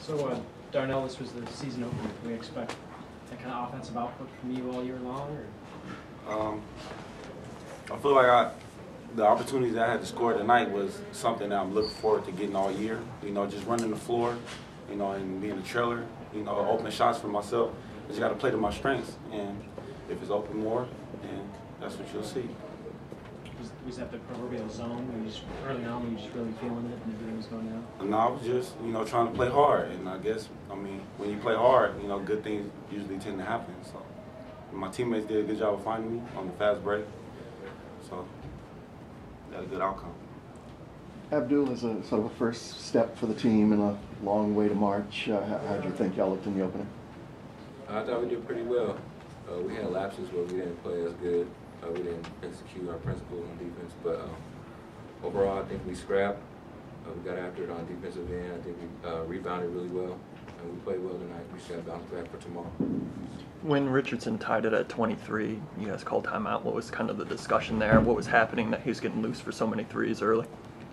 So, Darnell, this was the season opener. Can we expect that kind of offensive output from you all year long? Or? I feel like the opportunities that I had to score tonight was something that I'm looking forward to getting all year. You know, just running the floor, you know, and being a trailer, you know, opening shots for myself. I just got to play to my strengths, and if it's open more, then that's what you'll see. Was that the proverbial zone where you just, early on, were you just really feeling it and everything was going down? No, I was just, you know, trying to play hard, and I guess, I mean, when you play hard, you know, good things usually tend to happen. So my teammates did a good job of finding me on the fast break, so that a good outcome. Abdul, is a sort of a first step for the team and a long way to march. How do you think y'all looked in the opener? I thought we did pretty well. We had lapses where we didn't play as good. We didn't execute our principles on defense, but overall, I think we scrapped. We got after it on defensive end. I think we rebounded really well, and we played well tonight. We just got to bounce back for tomorrow. When Richardson tied it at 23, you guys called timeout. What was kind of the discussion there? What was happening that he was getting loose for so many threes early?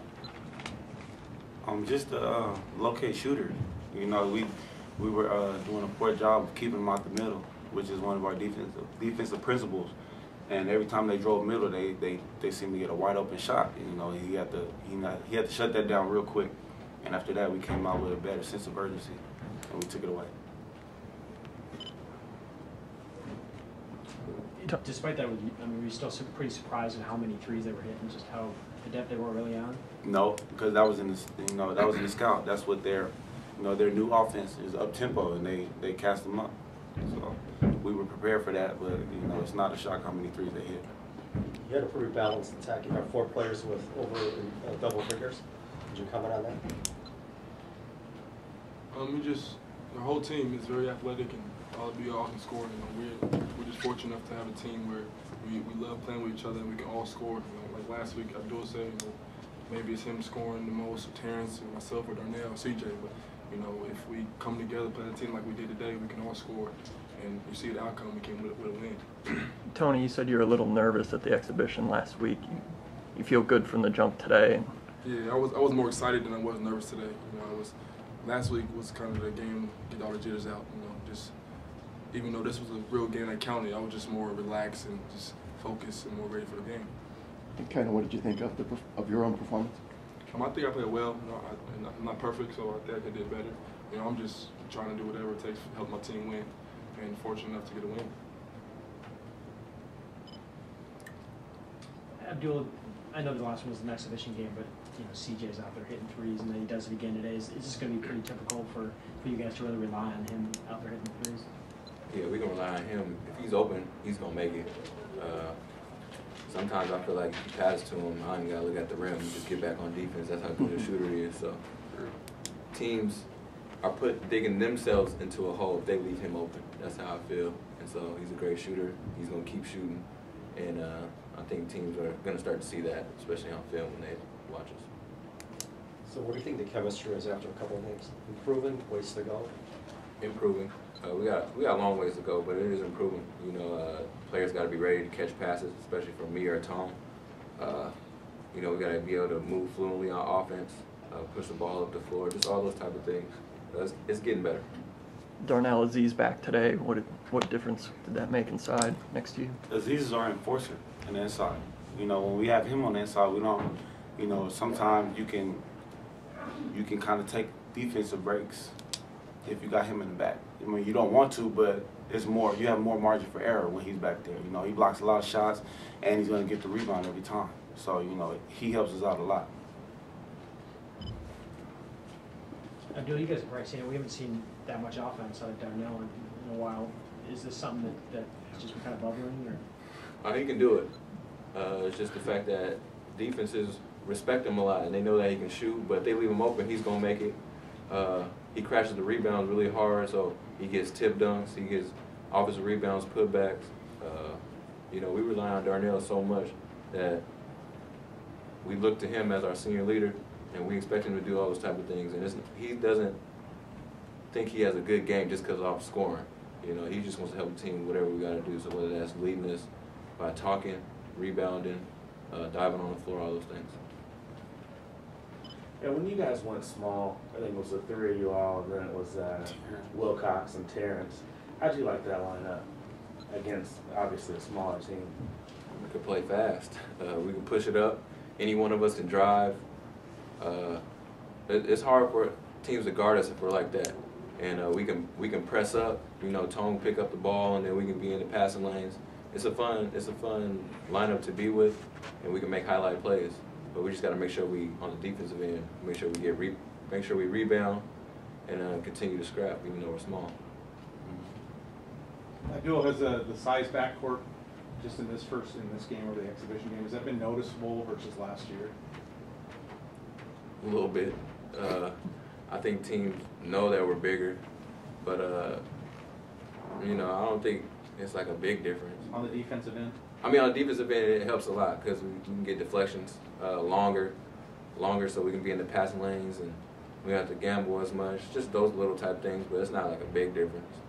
Just a locate shooter. You know, we were doing a poor job of keeping him out the middle, which is one of our defensive principles. And every time they drove middle, they seemed to get a wide open shot. You know, he had to shut that down real quick. And after that, we came out with a better sense of urgency, and we took it away. Despite that, I mean, were you still pretty surprised at how many threes they were hitting, just how adept they were early on? No, because that was in the, you know, that was in the scout. That's what their new offense is, up tempo, and they cast them up. So we were prepared for that, but you know, it's not a shock how many threes they hit. You had a pretty balanced attack. You have 4 players with over double figures. Could you comment on that? The whole team is very athletic, and we all can score. You know, we're just fortunate enough to have a team where we love playing with each other and we can all score. You know, like last week, Abdul said, you know, maybe it's him scoring the most, or Terrence, or myself, or Darnell, or CJ. But you know, if we come together, play a team like we did today, we can all score. And you see the outcome, we came with a win. Tony, you said you were a little nervous at the exhibition last week. You feel good from the jump today? Yeah, I was more excited than I was nervous today. You know, last week was kind of the game, get all the jitters out. You know, just even though this was a real game that counted, I was just more relaxed and just focused and more ready for the game. And kind of what did you think of your own performance? I think I played well. You know, I'm not perfect, so I think I did better. You know, I'm just trying to do whatever it takes to help my team win, and fortunate enough to get a win. Abdul, I know the last one was an exhibition game, but you know, CJ's out there hitting threes, and then he does it again today. Is this going to be pretty typical for you guys to really rely on him out there hitting threes? Yeah, we're going to rely on him. If he's open, he's going to make it. Sometimes I feel like if you pass to him, I ain't got to look at the rim. You just get back on defense. That's how good a shooter he is. So teams are digging themselves into a hole if they leave him open. That's how I feel. And so he's a great shooter. He's going to keep shooting. And I think teams are going to start to see that, especially on film when they watch us. So what do you think the chemistry is after a couple of games? Improving, ways to go? Improving. We got a long ways to go, but it is improving. You know, players got to be ready to catch passes, especially from me or Tom. You know, we got to be able to move fluently on offense, push the ball up the floor, just all those type of things. It's getting better. Darnell Aziz back today. What difference did that make inside next to you? Aziz is our enforcer on the inside. You know, when we have him on the inside, we don't. You know, sometimes you can kind of take defensive breaks if you got him in the back. I mean, you don't want to, but it's more. You have more margin for error when he's back there. You know, he blocks a lot of shots, and he's going to get the rebound every time. So, you know, he helps us out a lot. Abdul, you guys have probably seen it. We haven't seen that much offense out of Darnell in a while. Is this something that's just been kind of bubbling? Or? He can do it. It's just the fact that defenses respect him a lot, and they know that he can shoot, but if they leave him open, he's going to make it. He crashes the rebounds really hard, so he gets tip dunks, he gets offensive rebounds, putbacks. You know, we rely on Darnell so much that we look to him as our senior leader, and we expect him to do all those type of things. And he doesn't think he has a good game just because of scoring. You know, he just wants to help the team whatever we got to do. So whether that's leading us by talking, rebounding, diving on the floor, all those things. And when you guys went small, I think it was the three of you all, and then it was Wilcox and Terrence. How'd you like that lineup against obviously a smaller team? We can play fast. We can push it up. Any one of us can drive. It's hard for teams to guard us if we're like that. And we can press up. You know, Tone pick up the ball, and then we can be in the passing lanes. It's a fun lineup to be with, and we can make highlight plays. But we just got to make sure we on the defensive end, make sure we rebound, and continue to scrap, even though we're small. Abdul, has the size backcourt just in this game or the exhibition game, has that been noticeable versus last year? A little bit. I think teams know that we're bigger, but you know, I don't think it's like a big difference. On the defensive end? I mean, on the defensive end, it helps a lot because we can get deflections longer, so we can be in the passing lanes and we don't have to gamble as much. Just those little type things, but it's not like a big difference.